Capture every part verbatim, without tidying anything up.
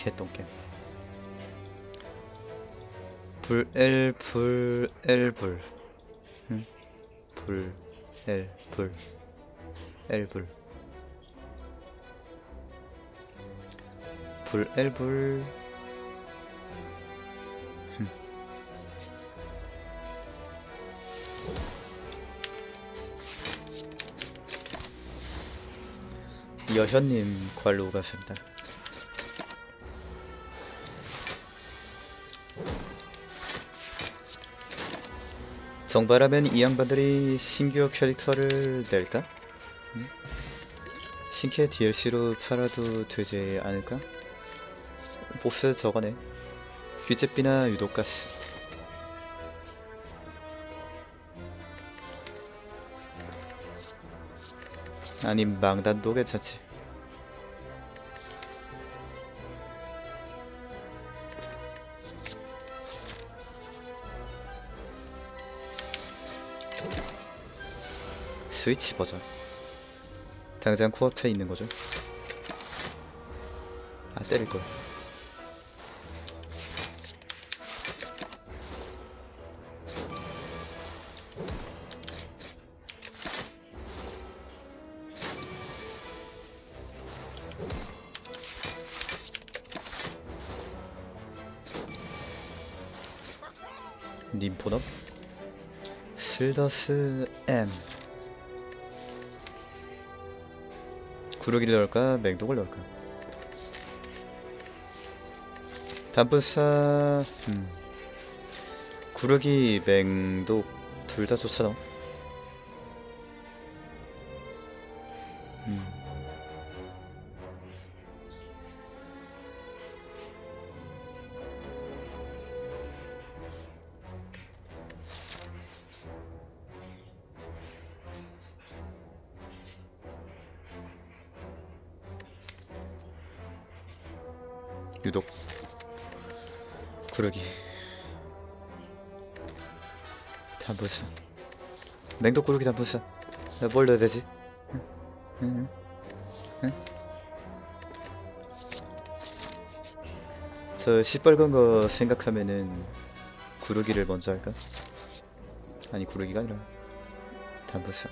개똥겜. 불엘 불엘 불. 응? 불엘 불. 엘불. 불엘 불. 여현님 관로 가십니다. 정발하면 이 양반들이 신규 캐릭터를 낼까? 응? 신캐 디엘씨로 팔아도 되지 않을까? 보스 저거네. 귀제비나 유독가스. 아니 망단도 괜찮지. 스위치 버전. 당장 코앞에 있는 거죠. 아 때릴걸. 님포너 슬더스 M. 구르기를 넣을까 맹독을 넣을까. 단분사 음. 구르기 맹독 둘 다 좋잖아. 음. 유독 구르기 단분사 맹독 구르기 단분사. 뭘 넣어야 되지? 응? 응? 응? 저 시뻘건 거 생각하면은 구르기를 먼저 할까? 아니 구르기가 아니라 단분사.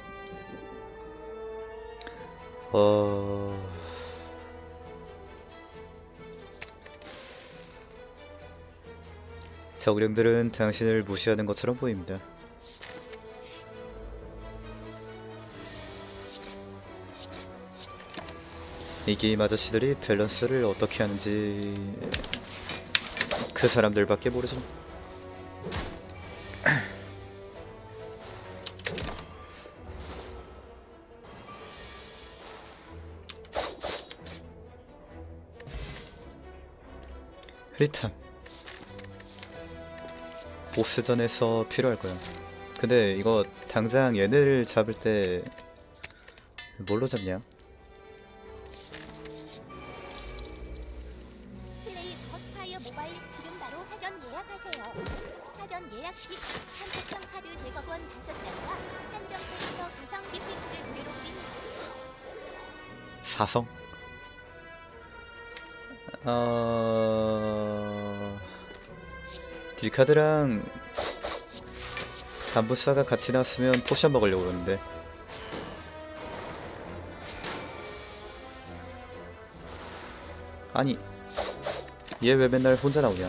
어... 저그령들은 당신을 무시하는 것처럼 보입니다. 이 게임 아저씨들이 밸런스를 어떻게 하는지 그 사람들밖에 모르죠. 흐릿함. 보스전에서 필요할 거야. 근데 이거 당장 얘네를 잡을 때 뭘로 잡냐? 플레이 커스파이어 모바일 지금 바로 사전 예약하세요. 사전 예약 시 선택형 카드 제거권 다섯 장과 한정 캐릭터 구성 이펙트를 무료로 드립니다. 사성? 어... 딜카드랑 단부사가 같이 나왔으면 포션 먹으려고 그러는데. 아니 얘 왜 맨날 혼자 나오냐.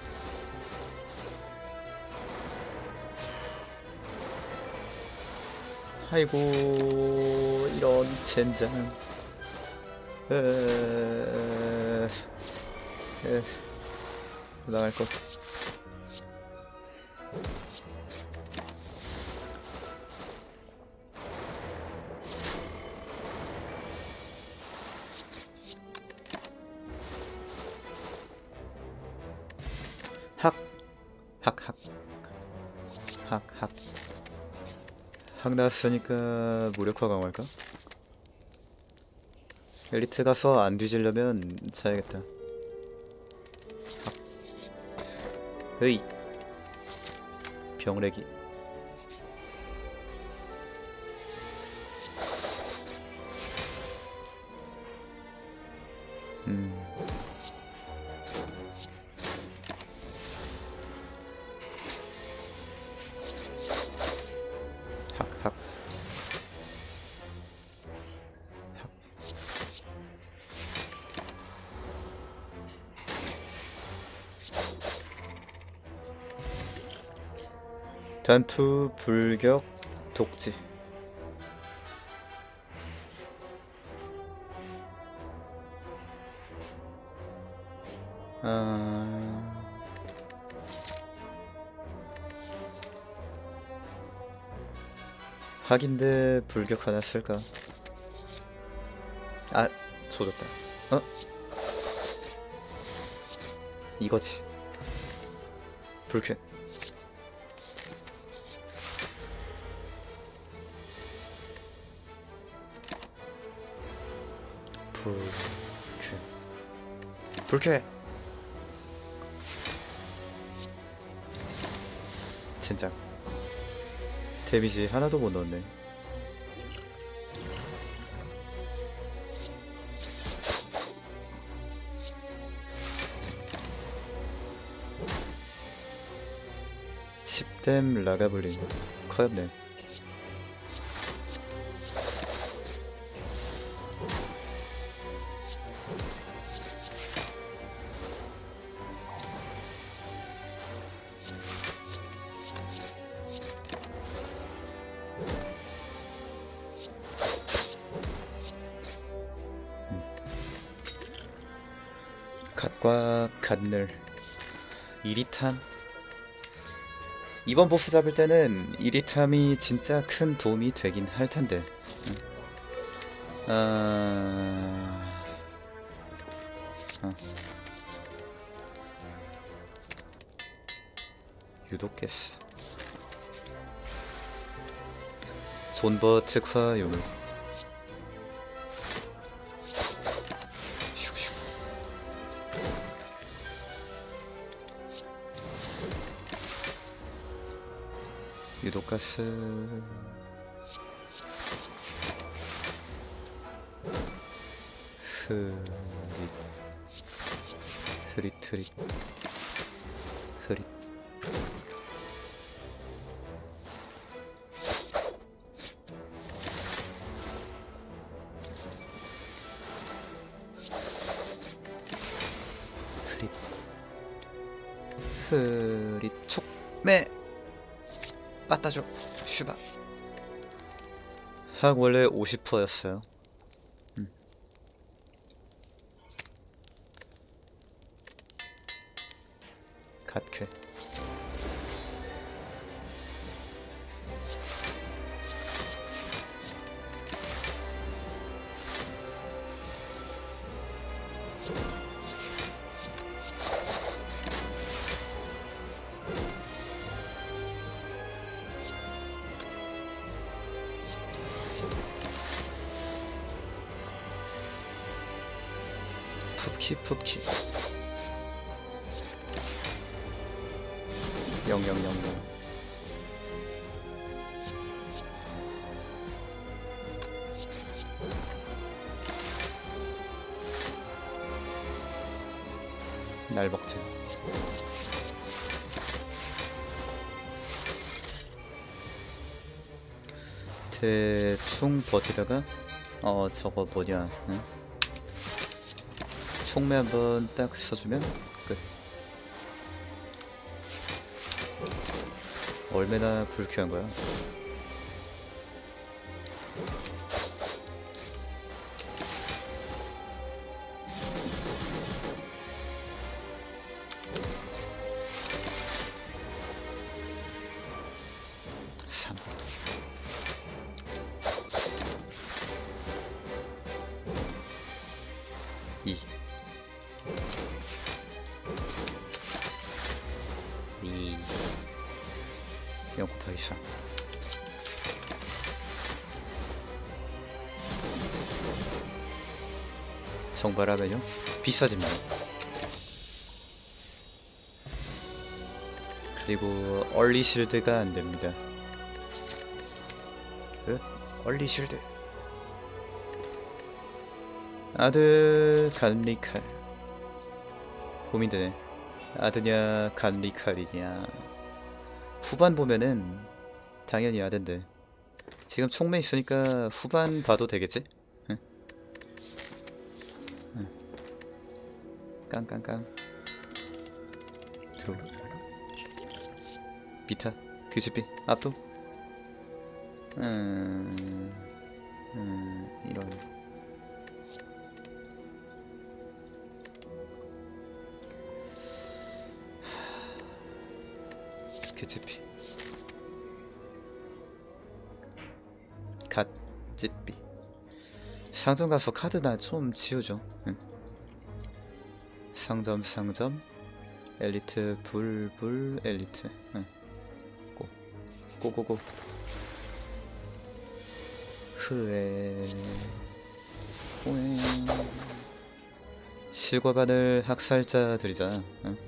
아이고 이런 젠장. 에에에에에 에... 나갈것. 학! 학, 학. 학, 학. 학 나왔으니까 무력화 강화할까? 엘리트 가서 안 뒤지려면 자야겠다. 학. 으이. 병래기. 음. 단투, 불격, 독지. 아... 학인데 불격 하나 쓸까? 아, 조졌다. 어? 이거지. 불쾌. 불쾌. 불쾌. 젠장. 데미지 하나도 못 넣었네. 십 댐 라가블린. 커엽네. 갓과 갓늘. 이리탐. 이번 보스 잡을 때는 이리탐이 진짜 큰 도움이 되긴 할 텐데. 응. 아... 어. 유독겠어. 존버 특화 유물. 슉슉. 유독가스. 흐릿. 흐릿 흐릿. 흐릿. 흐릿. 흐릿. 촉매. 빠따줘. 슈바. 학 원래 오십 퍼센트였어요. 음. 갓쾌. 푸키 푸키. 영영영영. 날 먹자. 대충 버티다가 어 저거 뭐냐. 응? 총매 한번 딱 써주면 끝. 얼마나 불쾌한 거야. 삼. 이. 이. 영 곱하기 삼. 정발하면요 비싸집니다. 그리고 얼리 실드가 안됩니다. 끝. 얼리 실드. 아드 간리칼. 고민되네. 아드냐 간리칼이냐. 후반 보면은 당연히 아드인데 지금 총매 있으니까 후반 봐도 되겠지? 응? 응. 깡깡깡. 드롤. 비타. 귀지비 압도. 음, 음 이런. 귀지비 갓짓비. 상점 가서 카드나 좀 지우죠. 응. 상점 상점 엘리트 불불 엘리트. 응. 고 고고고. 흐에 호에 실과반을 학살자들이잖아. 응?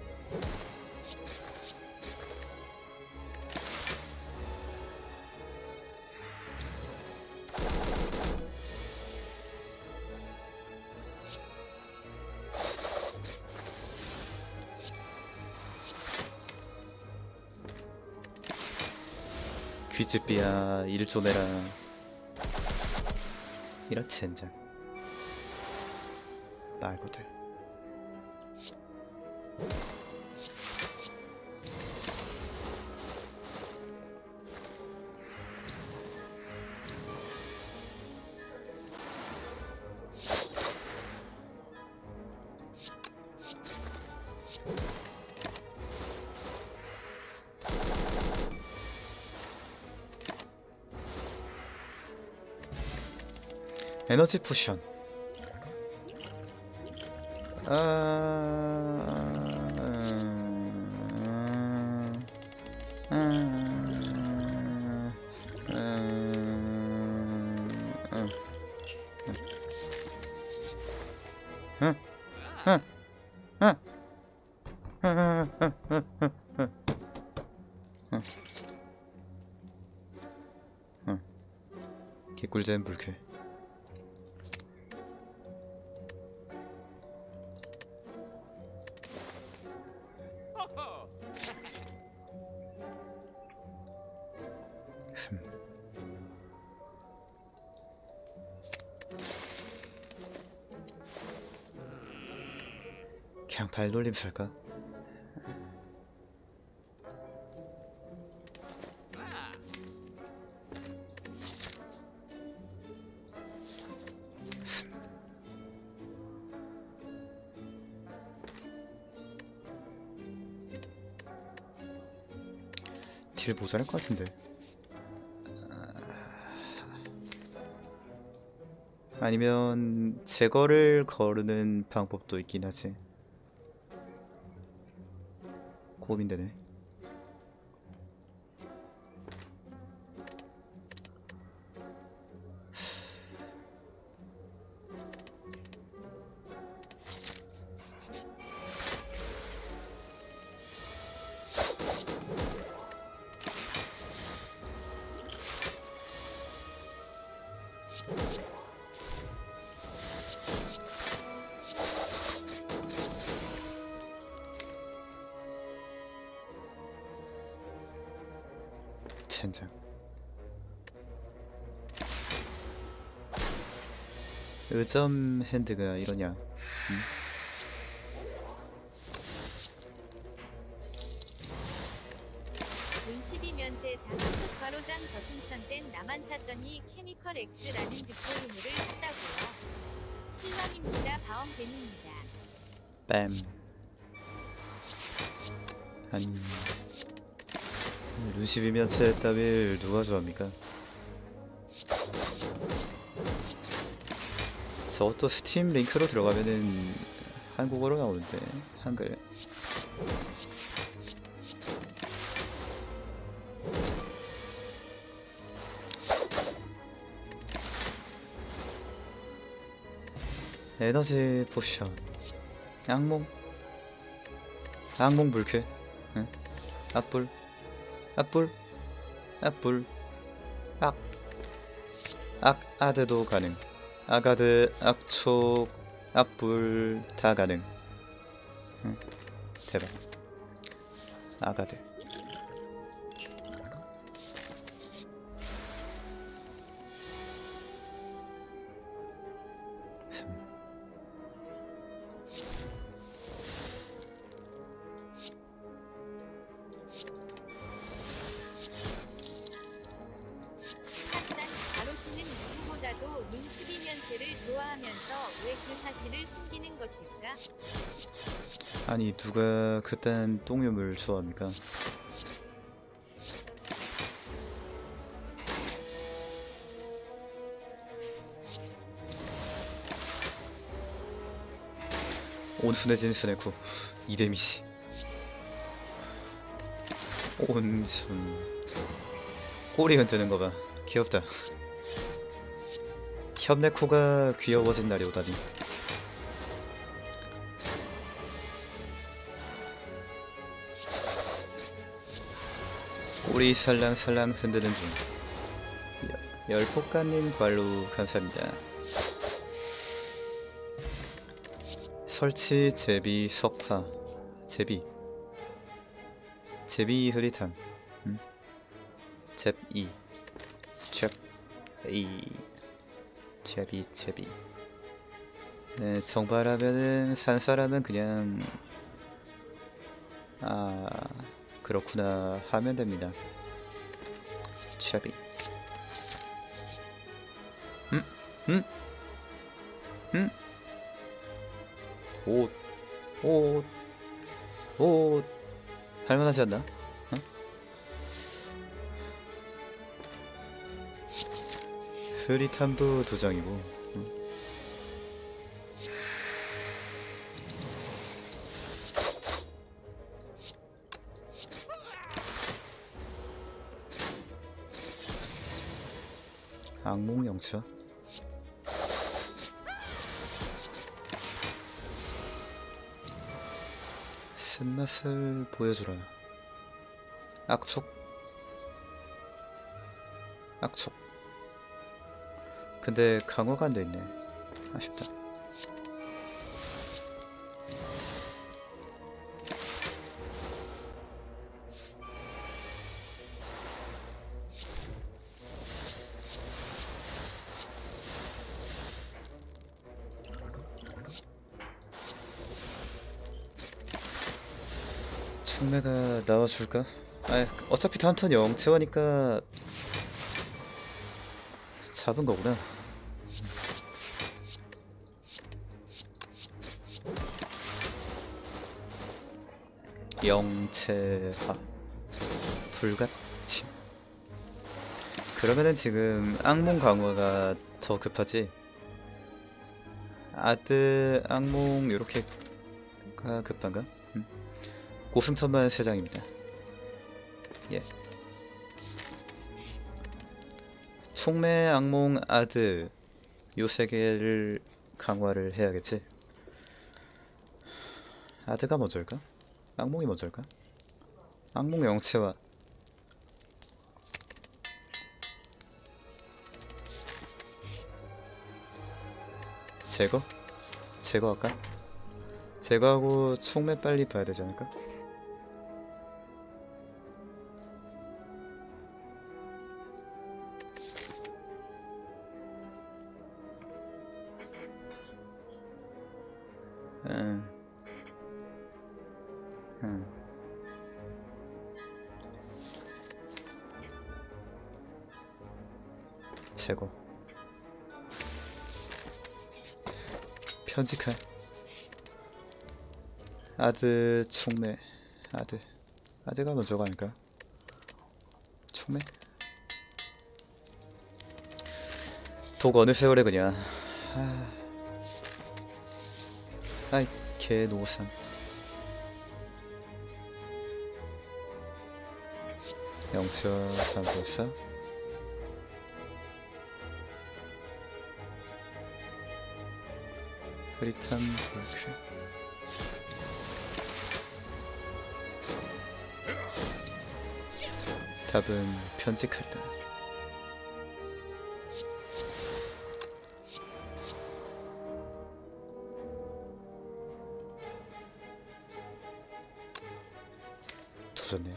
귀집비야 일 좀 해라. 이런 젠장 말고들. 에너지 포션. 아, 음, 음, 음, 음, 음, 음, 음, 음, 음. 개꿀잼 불쾌. 그냥 발놀림 살까? 딜 모자랄 것 같은데. 아니면 제거를 거르는 방법도 있긴 하지. 고민되네. 젠장. 의점 핸드가 이러냐? 음? 눈십이 면제 자격증 과로장 저승천된 나만 찾더니 케미컬 X라는 득표 유물을 샀다고요. 실망입니다. 바엄뱀입니다. 뺨. 아니 루시비면 채 따빌 누가 좋아합니까? 저것도 스팀 링크로 들어가면은 한국어로 나오는데 한글. 에너지 포션. 악몽. 악몽 불쾌. 응? 악불. 악불. 악불. 악. 악아드도 가능. 아가드, 악촉, 악불 다 가능. 응? 대박. 아가드. 사실을 숨기는 것일까? 아니 누가 그딴 똥유물 좋아합니까? 온순해진 스네코 이 데미지. 온순 꼬리 흔드는 거 봐. 귀엽다. 협네코가 귀여워진 날이 오다니. 꼬리 살랑살랑 흔드는 중. 열폭가님 발로 감사합니다. 설치 제비 석화 제비 제비 흐릿한 음? 잽이 잽이 제비 제비. 네, 정발하면은 산사람은 그냥 아 그렇구나 하면 됩니다. 제비. 음? 음? 음? 옷, 옷, 옷 할만하지 않나? 어? 흐릿함도 두 장이고. 응? 악몽 영차. 쓴맛을 보여주라. 악촉 악촉. 근데 강화가 안 돼있네. 아쉽다. 충매가 나와줄까? 아, 어차피 다음 턴 영체화니까 잡은 거구나. 영체화 불가침. 그러면은 지금 악몽 강화가 더 급하지? 아드 악몽 요렇게가 급한가? 음. 고승천만 세 장입니다. 예. 총매, 악몽, 아드 요 세 개를 강화를 해야겠지. 아드가 먼저일까? 악몽이 먼저일까? 악몽 영체화. 제거? 제거할까? 제거하고 총매 빨리 봐야 되지 않을까? 응. 응. 제거. 편집할. 아드 총매. 아드. 아드가 먼저가 아닐까? 총매? 독 어느 세월에 그냥. 아. 아이 개노산. 영체화 반고사. 흐릿한 볼크. 답은 편집할다. 도전네.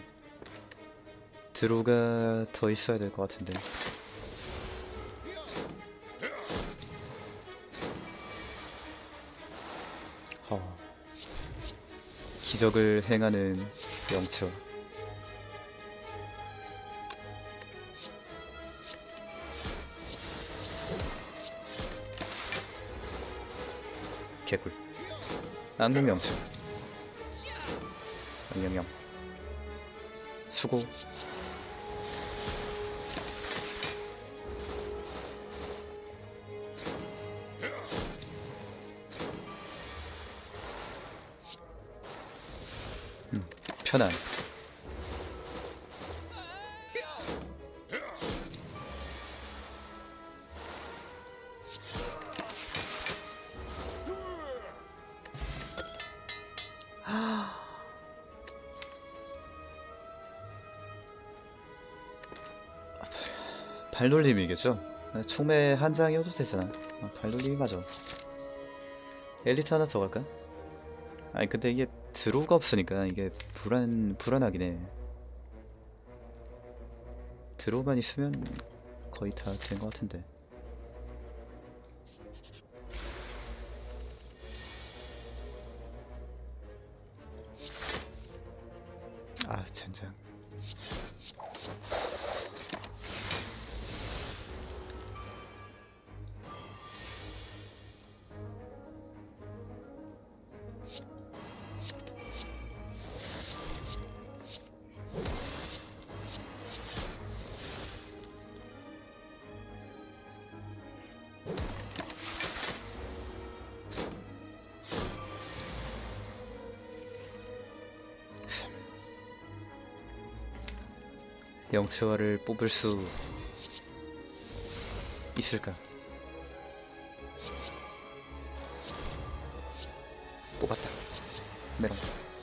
드로가 더 있어야 될 것 같은데. 어. 기적을 행하는 영체화. 개꿀. 악령 영수. 영영영. 수고. 음, 편안. 발놀림이겠죠? 총매 한 장이어도 되잖아. 아, 발놀림이 맞아. 엘리트 하나 더 갈까? 아니 근데 이게 드로우가 없으니까 이게 불안 불안하긴 해. 드로우만 있으면 거의 다 된 것 같은데. 아 젠장. 영채화를 뽑을 수 있을까? 뽑았다. 메롱.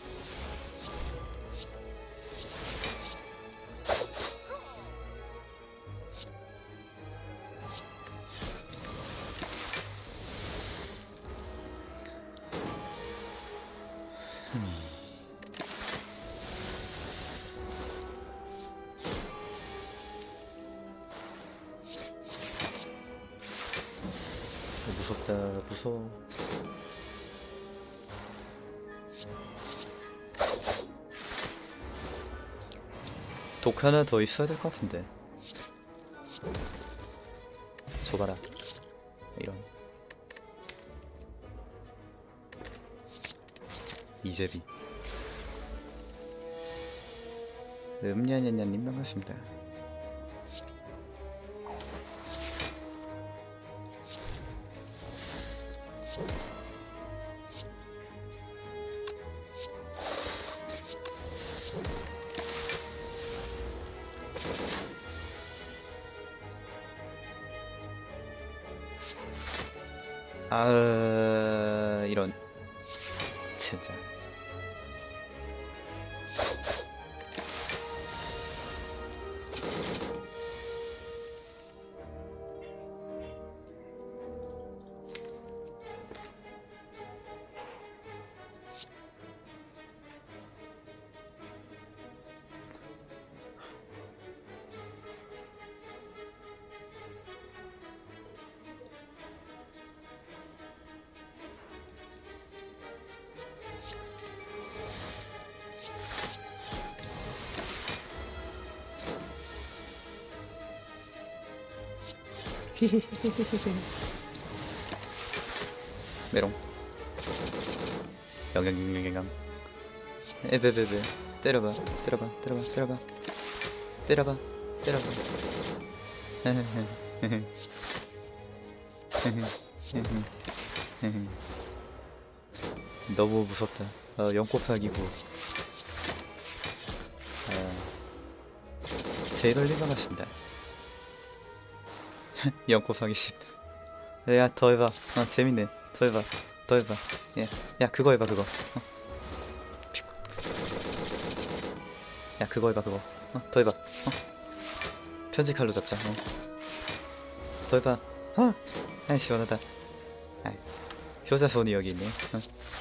무섭다, 무서워. 독 하나 더 있어야 될 것 같은데. 줘봐라. 이런. 이제비. 음냐냐냐님 반갑습니다. 아 이런 진짜. 메롱. 영영영영영. 에베베베. 때려봐, 때려봐, 때려봐, 때려봐, 때려봐, 때려봐. 너무 무섭다. 어, 영 곱하기 구. 아, 제이럴리 반갑습니다. 영 곱하기 십. 야, 더 해봐. 어, 재밌네. 더 해봐. 더 해봐. 야, 야, 그거 해봐, 그거. 어. 야, 그거 해봐, 그거. 어, 더 해봐. 어. 편지 칼로 잡자. 어. 더 해봐. 어. 아이, 시원하다. 아이, 효자손이 여기 있네. 어.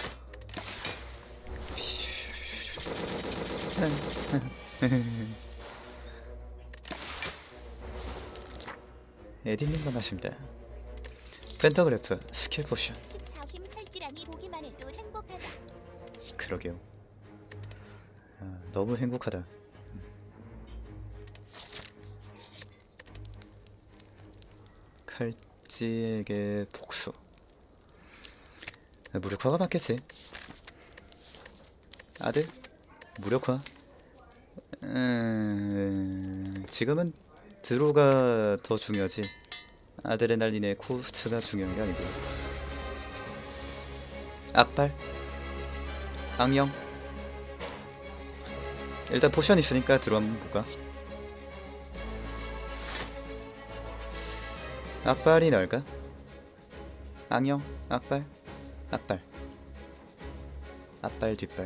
에디님 반갑습니다. 펜타그래프 스킬 포션. 십사 힘 칼질하니 보기만 해도 행복하다. 그러게요. 아, 너무 행복하다. 칼찌에게 복수. 무력화가 맞겠지. 아들? 무력화? 음... 지금은 드로가 더 중요하지. 아드레날린의 코스트가 중요한 게 아니고. 악발? 악령? 일단 포션 있으니까 드로 한번 볼까? 악발이 나을까? 악령? 악발? 악발 앞발 뒷발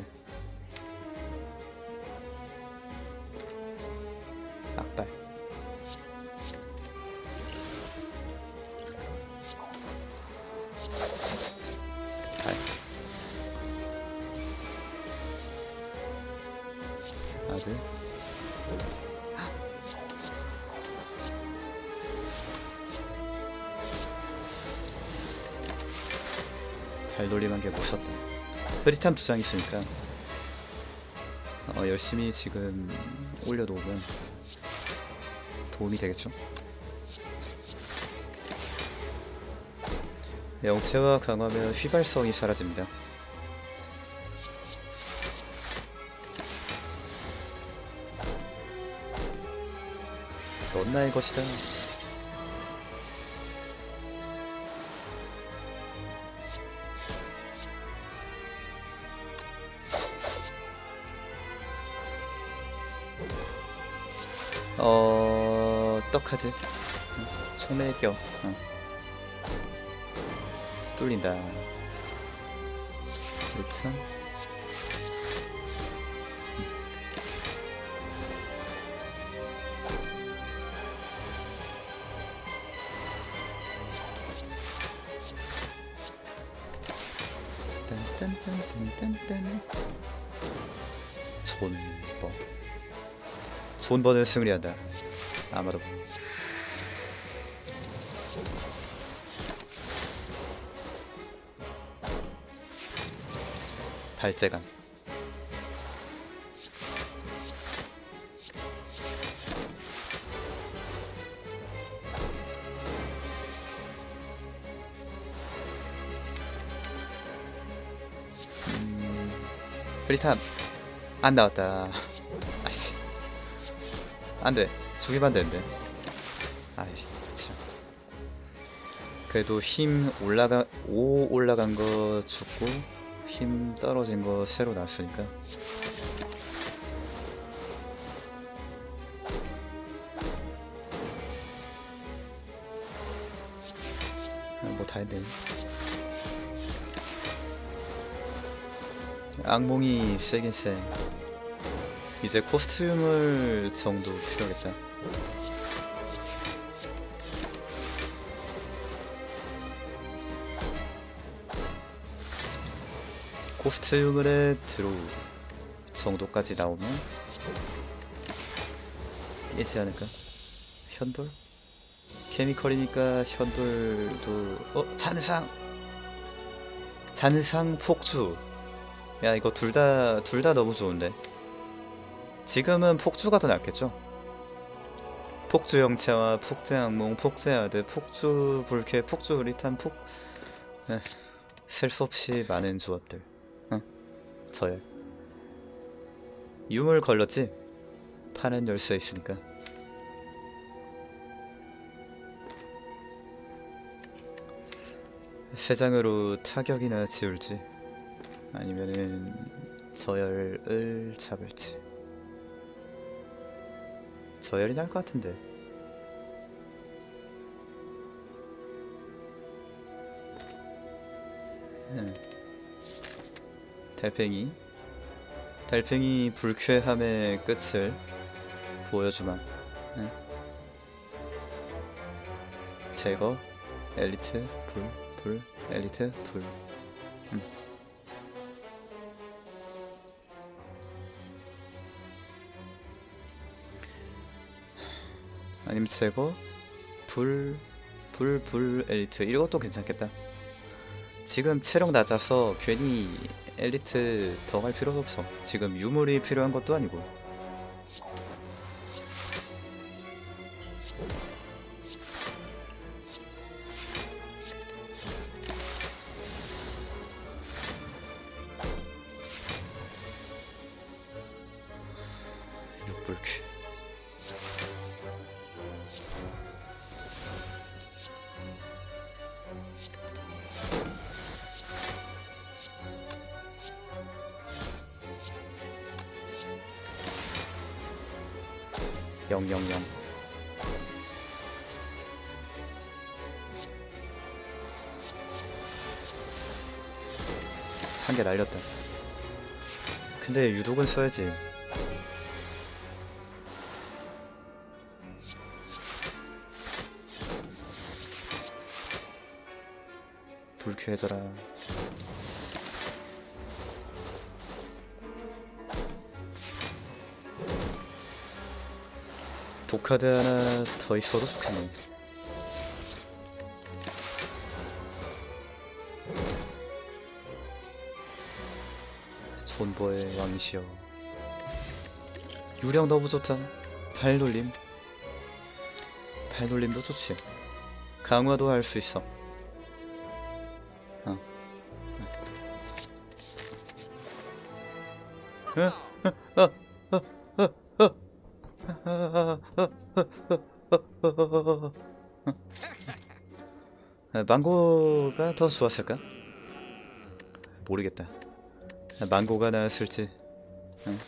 앞발 발 아들 발놀림한 게 못 썼다. 흐릿함 두 장 있으니까 어, 열심히 지금 올려놓으면 도움이 되겠죠? 영체가 강하면 휘발성이 사라집니다. 넌 나의 것이다. 어... 떡하지? 응. 총매겨. 응. 뚫린다. 일단 딴딴딴딴딴딴 존버 존버는 승리한다. 아마도 발재간 음... 흐릿함 안 나왔다. 아씨 안돼 죽이면 안되는데. 아이씨 참 그래도 힘 올라가 오 올라간 거 죽고 힘 떨어진 거 새로 났으니까 뭐 다 했네. 악몽이 세긴 세. 이제 코스튬을 정도 필요하겠다. 코스튬을 드로우 정도까지 나오면 깨지 않을까? 현돌? 케미컬이니까 현돌도 어? 잔상! 잔상 폭주! 야 이거 둘 다 둘 다 너무 좋은데 지금은 폭주가 더 낫겠죠? 폭주 영체와 폭제 악몽, 폭제 아드, 폭주 불쾌, 폭주 흐릿한 폭... 셀 수 없이 많은 조합들. 응, 저열. 유물 걸렸지? 파는 열쇠 있으니까. 세 장으로 타격이나 지울지 아니면은 저열을 잡을지. 저열이 날 것 같은데. 음. 달팽이 달팽이 불쾌함의 끝을 보여주마. 음. 제거 엘리트 불 불 엘리트 불. 음. 아니면 제거 불 불 불 엘리트 이것도 괜찮겠다. 지금 체력 낮아서 괜히 엘리트 더 갈 필요도 없어. 지금 유물이 필요한 것도 아니고. 불쾌. 영영영. 한 개 날렸다. 근데 유독은 써야지. 불쾌해져라. 독카드 하나 더 있어도 좋겠네. 존버의 왕이시여. 유령 너무 좋다. 발놀림. 발놀림도 좋지. 강화도 할 수 있어. 어. 어? 어? 어? 어? 어? 어? 망고가 더 좋았을까? 모르겠다. 망고가 나았을지. 응.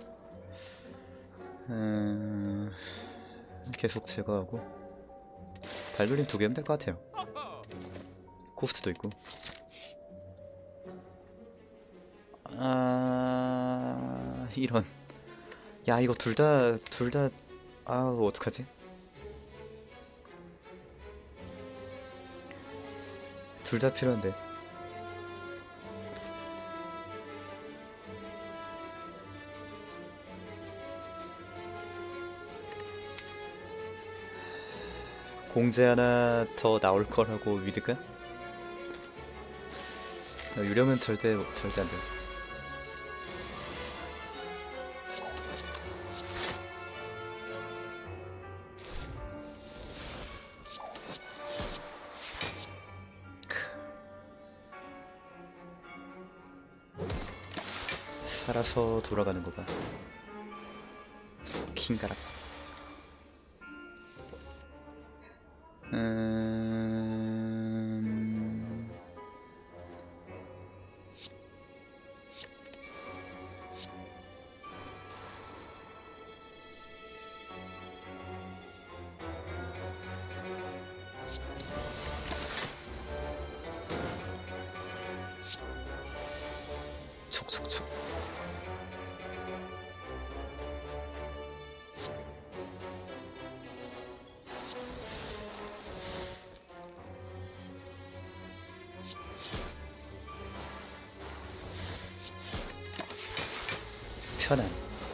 음... 계속 제거하고 발놀림 두 개면 될 것 같아요. 코스트도 있고. 아... 이런. 야, 이거 둘 다 둘 다 아우, 어떡하지? 둘 다 필요한데. 공제 하나 더 나올 거라고 믿을까? 유령은 절대 절대 안 돼. 살아서 돌아가는 거 봐. 킹가락. 음... 촉촉촉. 편안.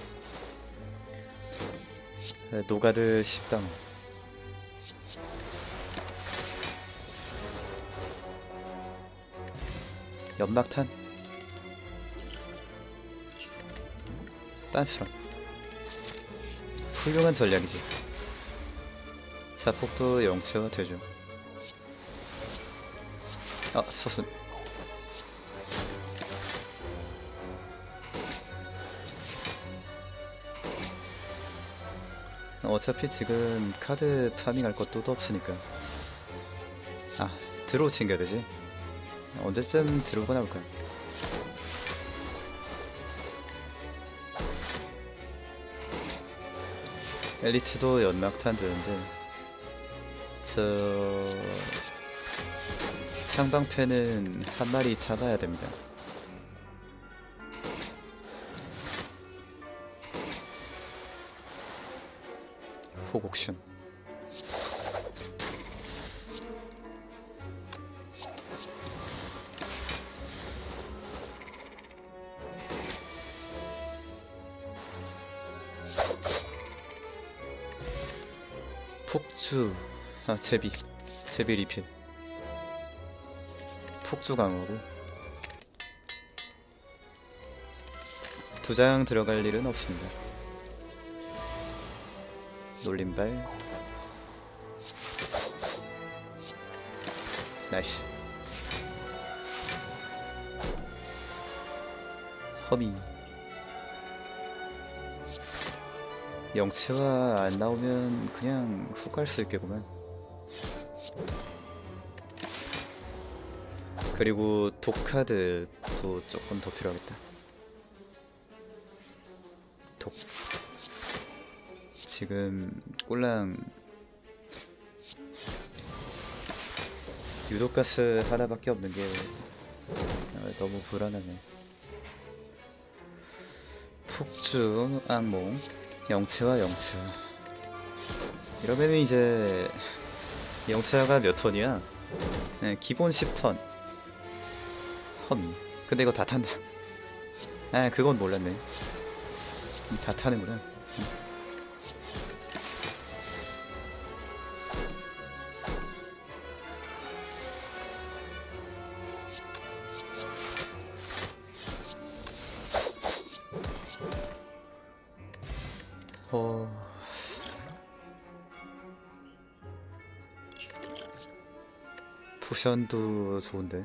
노가드 식당. 연막탄. 빤스런. 훌륭한 전략이지. 자폭도 영체화 되죠. 아, 서순. 어차피 지금 카드 파밍할 것도 없으니까. 아, 드로우 챙겨야 되지. 언제쯤 드로우가 나올까요? 엘리트도 연막탄 되는데, 저 창방패는 한 마리 잡아야 됩니다. 호곡슌. 폭주. 아, 제비. 제비 리필. 폭주 강화고. 두 장 들어갈 일은 없습니다. 놀림발. 나이스. 허미. 영체화 안 나오면 그냥 훅 갈 수 있겠구만. 그리고 독카드도 조금 더 필요하겠다. 독. 지금 꼴랑 유독가스 하나밖에 없는 게 너무 불안하네. 폭주, 악몽, 영체화, 영체화. 이러면은 이제 영체화가 몇 턴이야? 네, 기본 십 턴. 허미. 근데 이거 다 탄다. 아, 그건 몰랐네. 다 타는구나. 어... 포션도 좋은데.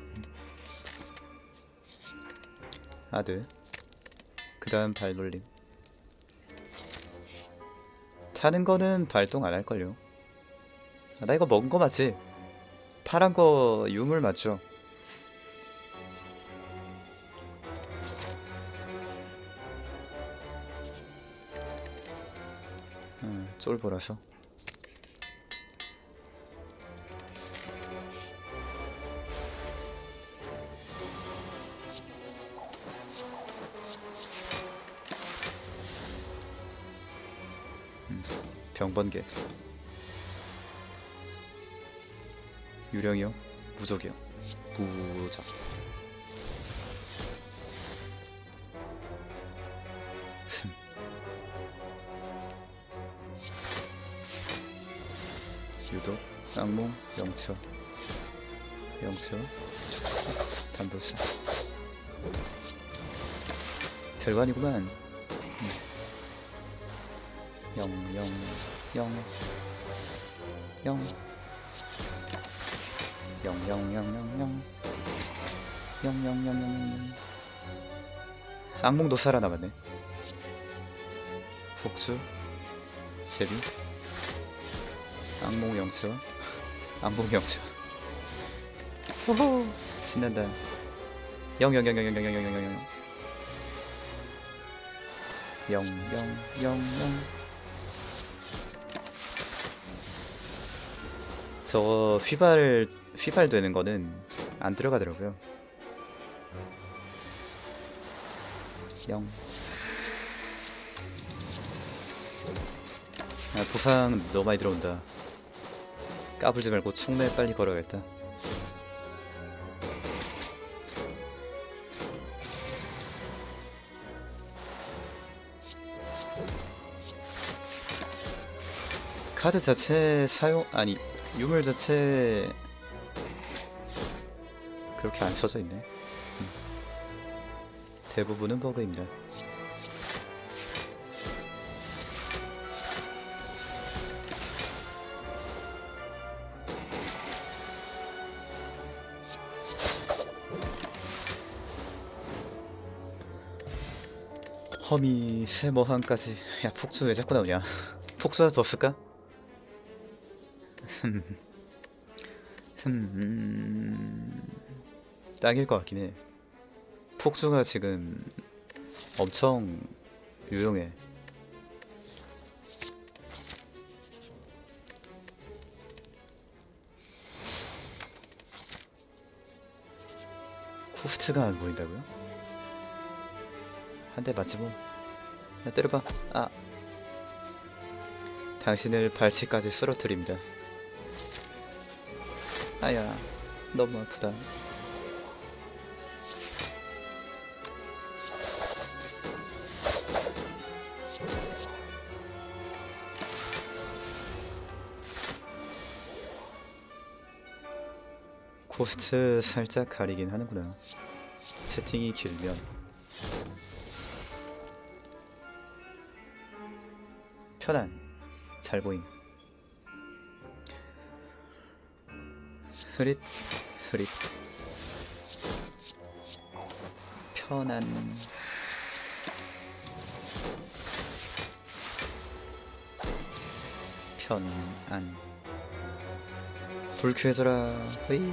아드. 그 다음 발놀림. 타는 거는 발동 안 할걸요. 아, 나 이거 먹은 거 맞지? 파란 거 유물 맞죠? 음, 쫄보라서. 음, 병번개. 유령이요? 무적이요? 무적. 유독, 악몽, 영처. 영처, 축축, 담보스. 별거 아니구만. 음. 영, 영, 영, 영, 영, 영, 영, 영, 영, 영, 영, 영, 영, 영. 악몽도 살아남았네. 복수, 제비, 악몽 영처, 악몽 영처. 호호, 신난다. 영, 영, 영, 영, 영, 영, 영, 영, 영, 영, 영, 영, 영, 영. 저 휘발 휘발 되는 거는 안 들어가더라고요. 영. 아, 보상 너무 많이 들어온다. 까불지 말고 충내 빨리 걸어야겠다. 카드 자체 사용 아니 유물 자체 그렇게 안 써져 있네. 음. 대부분은 버그입니다. 허미 세모한까지. 야, 폭주 왜 자꾸 나오냐? 폭주 하나 더 쓸까? 음, 딱일 것 같긴 해. 폭수가 지금 엄청 유용해. 코스트가 안 보인다고요? 한 대 맞지 뭐. 야, 때려봐. 아, 당신을 발치까지 쓰러뜨립니다. 아야, 너무 아프다. 코스트 살짝 가리긴 하는구나. 채팅이 길면. 편안, 잘 보임. 흐릿, 흐릿. 편안. 편안. 불쾌해져라. 으이.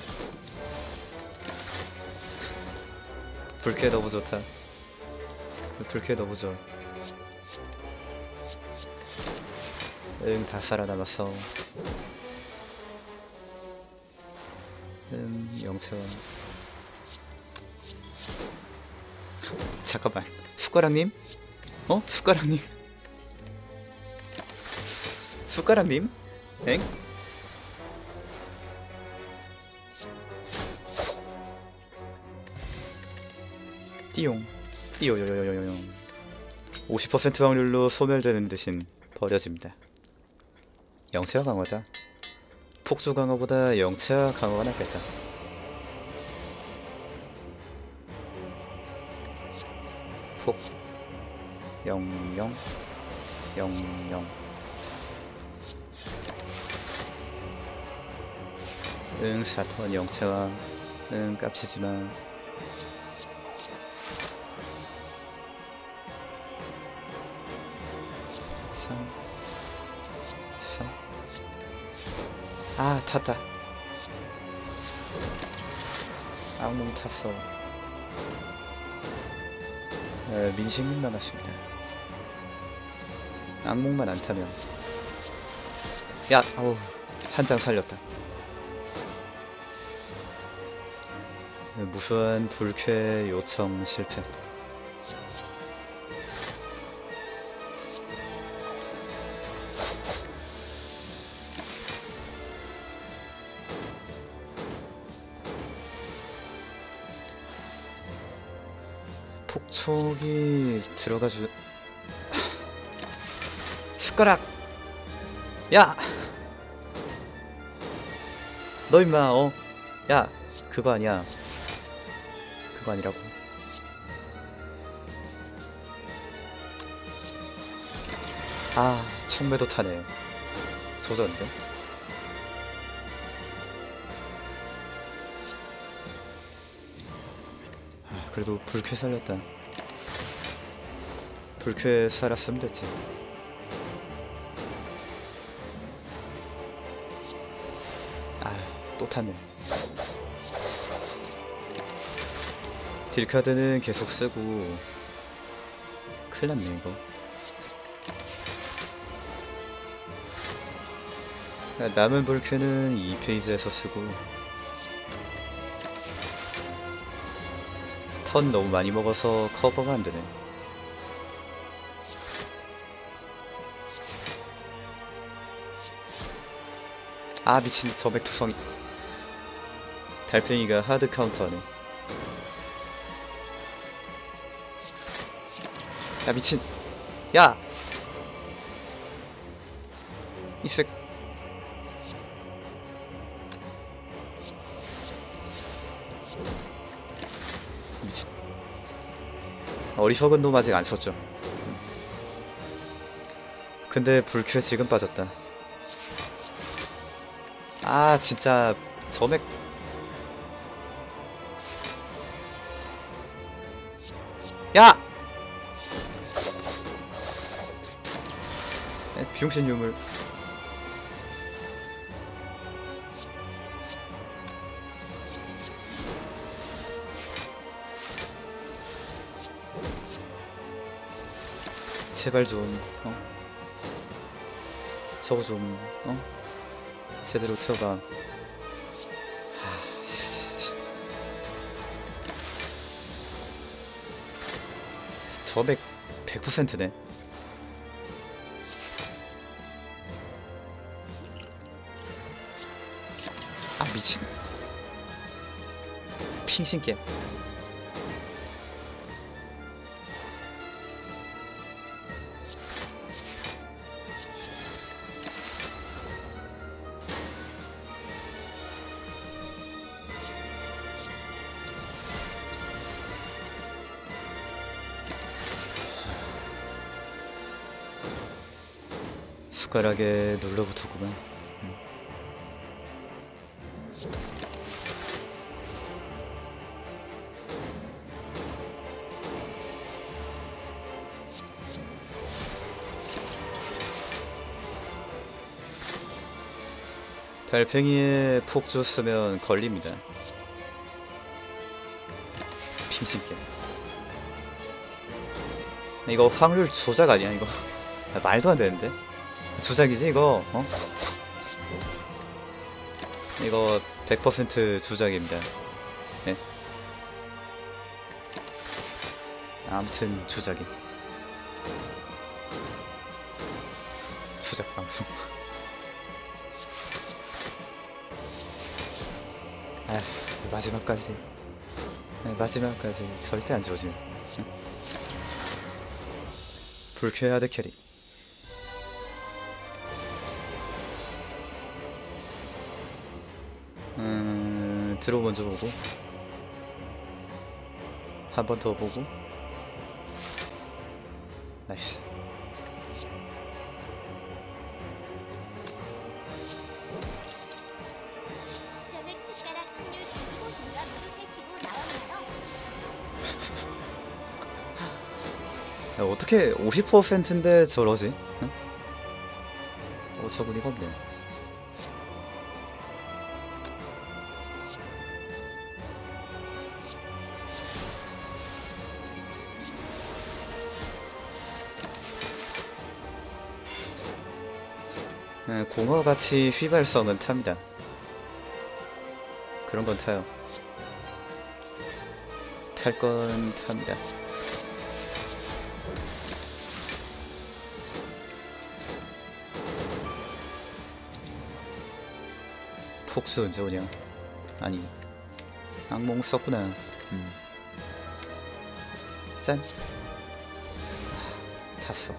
불쾌 너무 좋다. 불쾌 너무 좋아. 응, 다 살아남았어. 음, 영채원. 잠깐만, 숟가락님? 어? 숟가락님? 숟가락님? 엥? 띠용, 띠요요요요용. 오십 퍼센트 확률로 소멸되는 대신 버려집니다. 영체화 강화자. 폭주 강화보다 영체화 강화가 낫겠다. 폭 영영 영영. 응, 사턴 영체화. 응, 깝치지마. 상 상. 아, 탔다. 악몽 탔어. 에, 민식님 남았습니다. 악몽만 안 타면. 야, 아우, 한 장 살렸다. 무수한 불쾌 요청 실패. 폭촉이 들어가주. 숟가락. 야, 너 임마. 어, 야, 그거 아니야. 그거 아니라고. 아, 총매도 타네. 소전인데. 아, 그래도 불쾌 살렸다. 불쾌 살았으면 됐지. 아, 또 탔네. 딜카드는 계속 쓰고. 큰일났네 이거. 남은 불쾌는 이 페이지에서 쓰고. 턴 너무 많이 먹어서 커버가 안되네. 아, 미친. 저백 투성이. 달팽이가 하드 카운터하네. 야, 미친. 야, 이색. 미친. 어리석은 놈 아직 안 썼죠. 근데 불쾌 지금 빠졌다. 아, 진짜 점액. 야! 비용신 유물. 제발 좀, 어? 저거 좀, 어? 제대로 태워봐. 하, 씨. 저백 백 퍼센트네. 아, 미친. 핑신게. 숟가락에 눌러붙었구만. 음. 달팽이에 폭주 쓰면 걸립니다. 핑신게. 이거 확률 조작 아니야 이거? 아, 말도 안 되는데? 주작이지 이거? 어? 이거 백 퍼센트 주작입니다. 네. 아무튼 주작이. 주작 방송. 아, 마지막까지. 네, 마지막까지 절대 안 지워지네. 응? 불쾌하드 캐리. 음, 드로우 먼저 보고 한 번 더 보고. 나이스. 전액 숟가락 확률 뒤지고 증가 모두 해치고 나왔나요? 야, 어떻게 오십 퍼센트인데 저러지? 응? 어처구니가 없네. 응, 공허같이 휘발성은 탑니다. 그런 건 타요. 탈 건 탑니다. 폭수 언제 오냐? 아니, 악몽 썼구나. 음. 짠. 아, 탔어.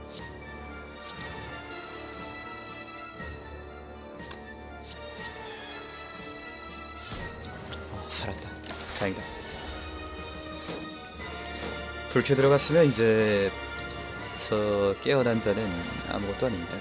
어, 살았다. 다행이다. 불쾌 들어갔으면 이제 저 깨어난 자는 아무것도 아닙니다.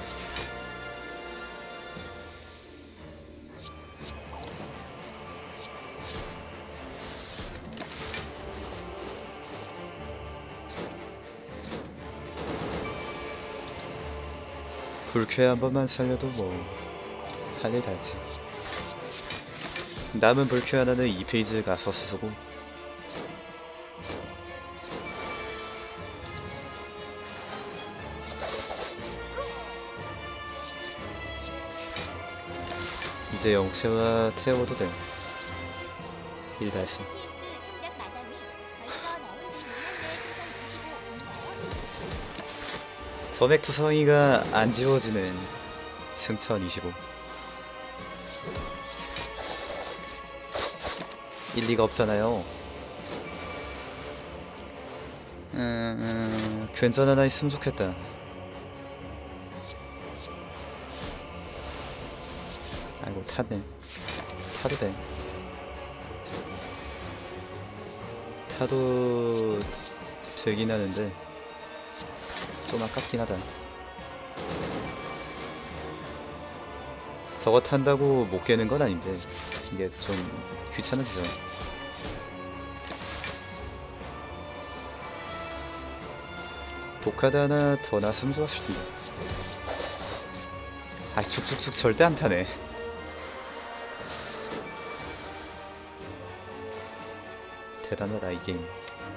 불쾌 한 번만 살려도 뭐 할 일 다 했지. 남은 불쾌 하나는 이 페이지 가서 쓰고. 이제 영채와 태워도 돼. 일 다 했어. 티에스 창작 마담이 벌써 나온 노년내 사전 이십오인가요? 점액 투성이가 안 지워지는 승천 이십오. 일리가 없잖아요. 음, 음, 괜찮 하나 있으면 좋겠다. 아이고, 타네. 타도 돼. 타도 되긴 하는데 좀 아깝긴 하다. 저거 탄다고 못 깨는 건 아닌데 이게 좀 귀찮아지죠. 독카드 하나 더 놨으면 좋았을 텐데. 아, 죽죽죽 절대 안 타네. 대단하다 이 게임.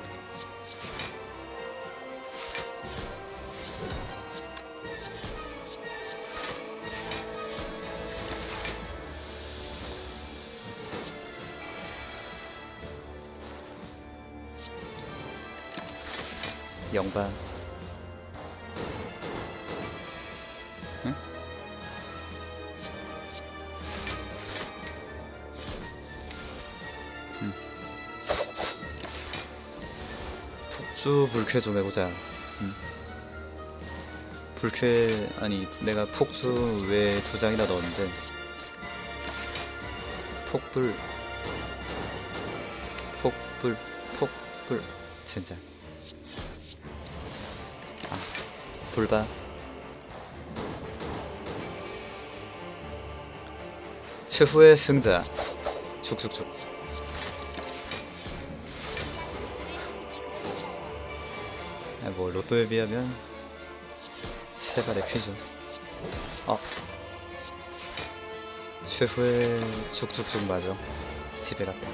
영방. 응? 응. 폭주 불쾌 좀 해보자. 응. 불쾌 아니 내가 폭주 외에 두 장이나 넣었는데 폭불 폭불 폭불 젠장. 아, 불바. 최후의 승자. 죽죽죽. 아, 뭐 로또에 비하면 세 발의 피죠. 어. 최후에 쭉쭉쭉 맞아. 집에 갔다.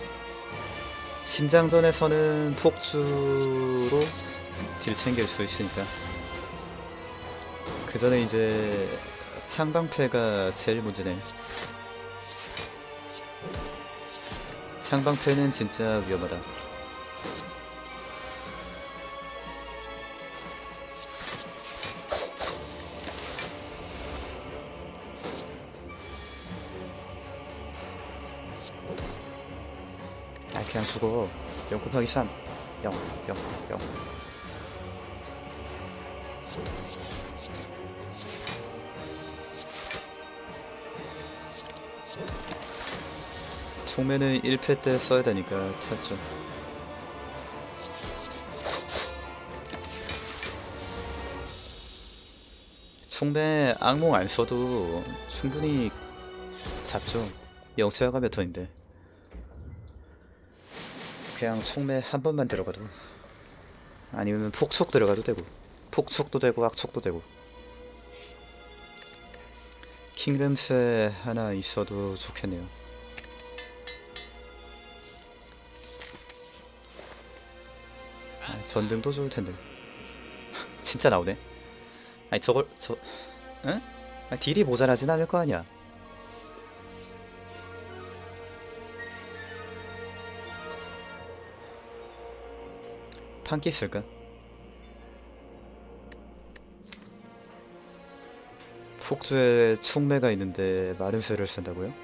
심장전에서는 폭주로 딜 챙길 수 있으니까. 그 전에 이제 창방패가 제일 문제네. 창방패는 진짜 위험하다. 아 그냥 죽어. 영 곱하기 삼. 영, 영, 영. 총매는 일 패 때 써야 되니까 탔죠. 총매 악몽 안 써도 충분히 잡죠. 영체화가 몇 턴인데. 그냥 총매 한 번만 들어가도, 아니면 폭촉 들어가도 되고, 폭촉도 되고 악촉도 되고. 킹램스 하나 있어도 좋겠네요. 아, 전등도 좋을 텐데. 진짜 나오네. 아니 저걸 저 응? 아, 딜이 모자라진 않을 거 아니야. 판기 쓸까? 폭주에 총매가 있는데 마름쇠를 쓴다고요?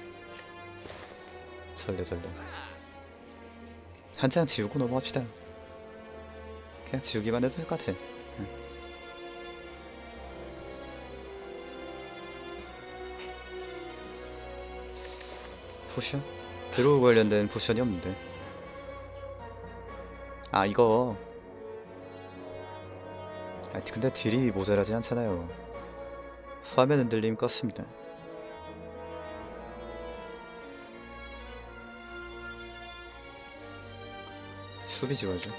절레절레. 한 장 지우고 넘어갑시다. 그냥 지우기만 해도 될 것 같아. 응. 포션? 드로우 관련된 포션이 없는데. 아 이거 아 근데 딜이 모자라지 않잖아요. 화면 흔들림 껐습니다. 수비 지워야죠.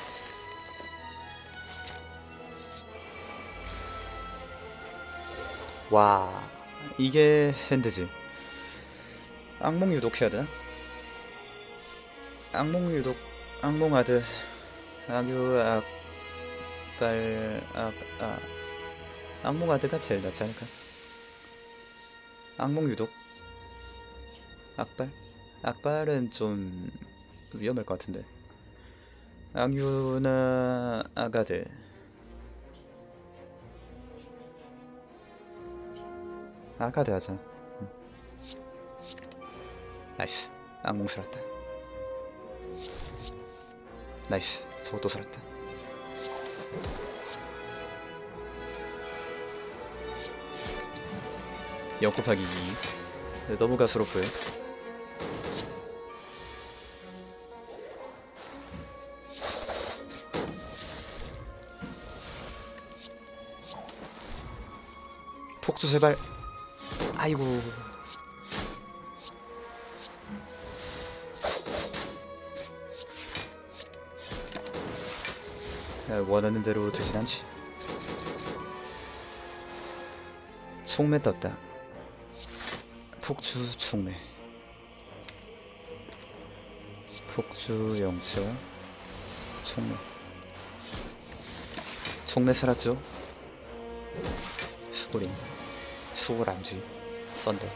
와 이게 핸드지. 악몽 유독해야 되나? 악몽 유독 악몽 하드 악유 악발 악 아 악몽 하드가 제일 낫지 않을까? 악몽 유독 악발 악발은 좀 위험할 것 같은데. 악유나 아가드. 아가드 하자. 응. 나이스. 악몽 살았다. 나이스. 저것도 살았다. 영 곱하기 이. 너무 가스롭고요. 폭주 제발. 아이고. 원하는 대로 되진 않지. 총매 떴다. 폭주 총매. 폭주 영체와 총매. 총매 살았죠? 수고림. 수고람쥐. 썬더.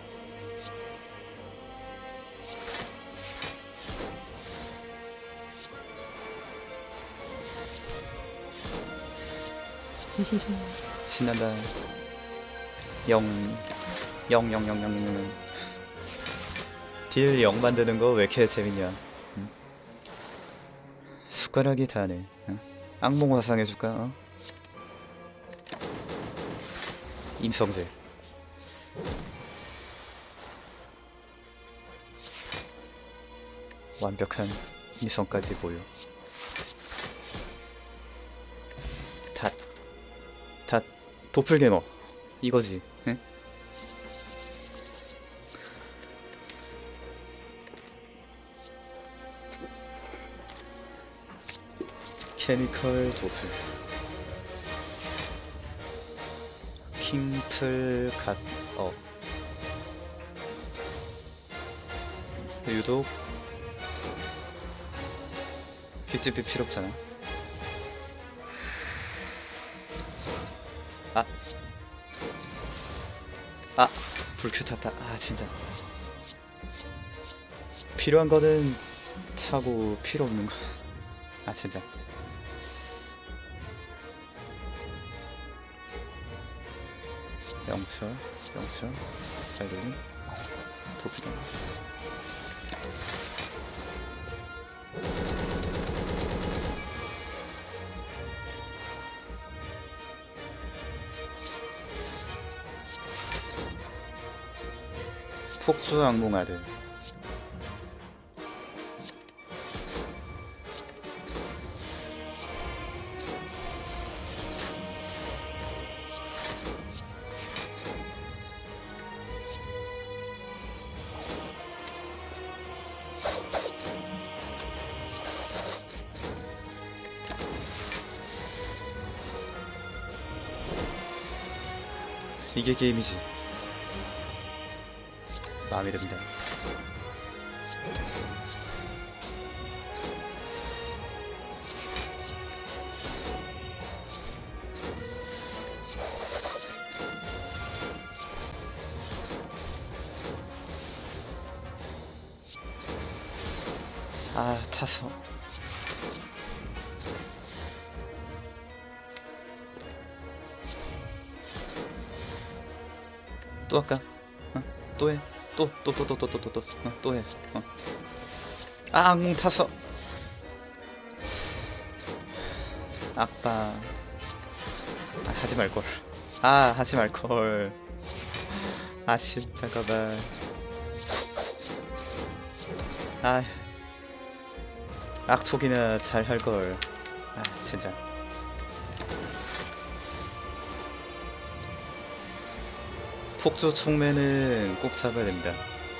신난다. 영, 영, 영, 영, 영, 영. 딜 영 만드는 거 왜 이렇게 재밌냐? 응? 숟가락이 다네. 응? 악몽 화상 해줄까? 어? 인성질. 완벽한 인성까지 보여. 닷. 닷. 도플갱어. 이거지. 응? 케미컬 도플. 킹플 갓 업. 유독 휘집이 필요 없잖아. 아, 아, 불큐 탔다. 아, 진짜. 필요한 거는 타고 필요 없는 거. 아, 진짜. 영차, 영차, 사이돌린, 도피동. 폭주 악몽아들. 이게 게임이지. 마음에 듭니다. 아, 타서 또 할까? 어? 또 해. 또, 또, 또, 또, 또, 또, 또, 또, 어, 또 해. 어. 아, 악몽 탔어. 아빠. 아, 하지 말걸. 아, 하지 말걸. 아, 씨, 잠깐만. 아, 악촉이나 잘 할걸. 아, 진짜. 폭주 총매는 꼭 잡아야 됩니다.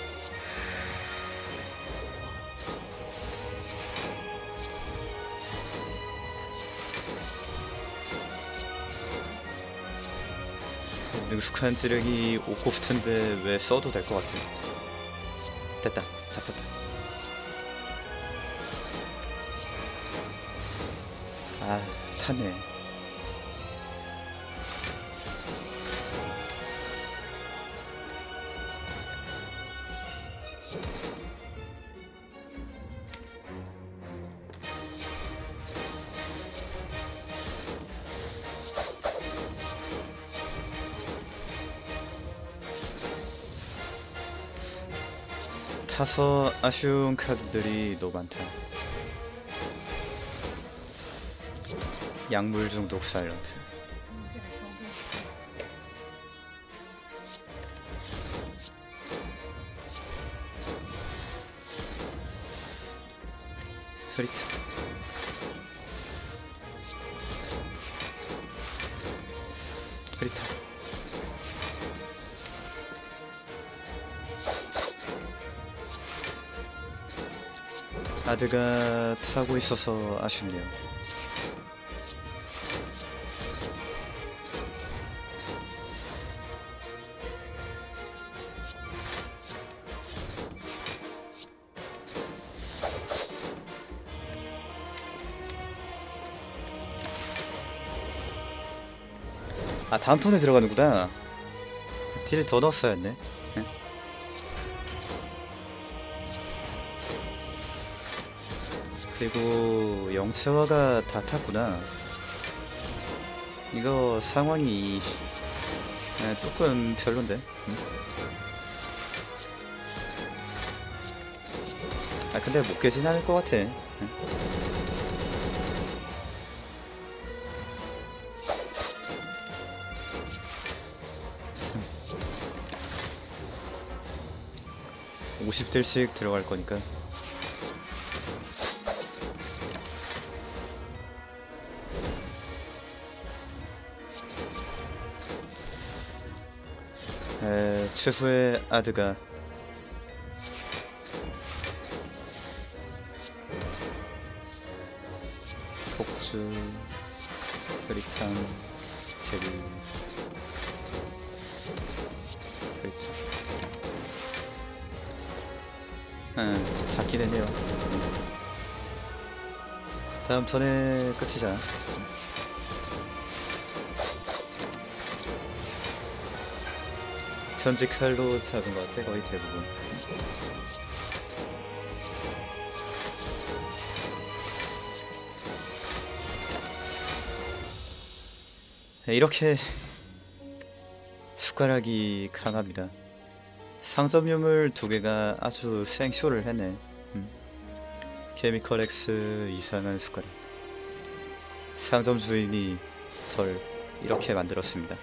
능숙한 지력이 오코스트인데 왜 써도 될 것 같지? 됐다, 잡혔다. 아, 타네. 타서 아쉬운 카드들이 너무 많다. 약물 중독 사일런트. 스리타. 스리타. 아드가 타고 있어서 아쉽네요. 아, 다음 턴에 들어가는구나. 딜 더 넣었어야 했네. 네. 그리고 영채화가 다 탔구나. 이거 상황이 네, 조금 별론데. 응? 아, 근데 못 깨진 않을 것 같아. 응? 오십 딜씩 들어갈 거니까. 에, 최후의 아드가 폭주, 그리탄, 제리, 그리탄. 응, 작기는 해요. 다음 턴에 끝이자. 편지 칼로 잡은 것 같아, 거의 대부분. 네, 이렇게 숟가락이 강합니다. 상점 유물 두 개가 아주 생쇼를 했네. 음. 케미컬 X 이상한 숟가락. 상점 주인이 절 이렇게 만들었습니다.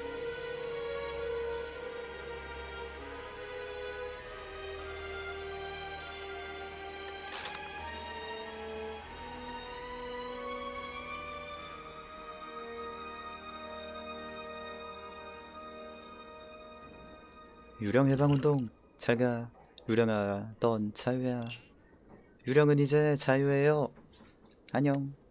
유령 해방운동 잘가. 유령아 넌 자유야. 유령은 이제 자유예요. 안녕.